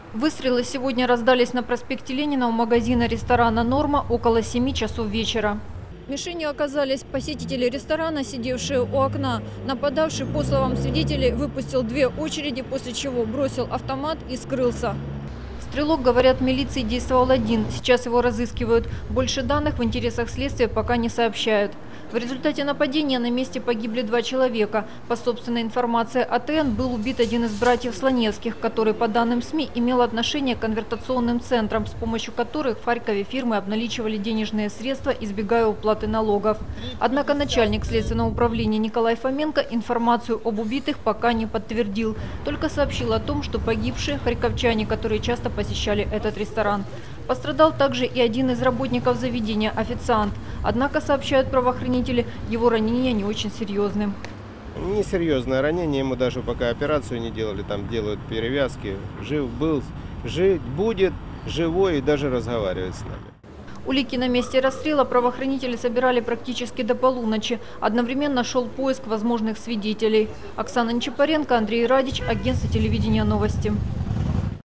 Выстрелы сегодня раздались на проспекте Ленина у магазина ресторана «Норма» около 7 часов вечера. Мишенью оказались посетители ресторана, сидевшие у окна. Нападавший, по словам свидетелей, выпустил 2 очереди, после чего бросил автомат и скрылся. Стрелок, говорят, милиции действовал один. Сейчас его разыскивают. Больше данных в интересах следствия пока не сообщают. В результате нападения на месте погибли 2 человека. По собственной информации АТН был убит один из братьев Слоневских, который, по данным СМИ, имел отношение к конвертационным центрам, с помощью которых в Харькове фирмы обналичивали денежные средства, избегая уплаты налогов. Однако начальник следственного управления Николай Фоменко информацию об убитых пока не подтвердил. Только сообщил о том, что погибшие – харьковчане, которые часто посещали этот ресторан. Пострадал также и один из работников заведения – официант. Однако, сообщают правоохранители, его ранения не очень серьезны. Несерьезное ранение, ему даже пока операцию не делали, там делают перевязки. Жив был, жить будет, живой и даже разговаривает с нами. Улики на месте расстрела правоохранители собирали практически до полуночи. Одновременно шел поиск возможных свидетелей. Оксана Нечапаренко, Андрей Радич, агентство телевидения «Новости».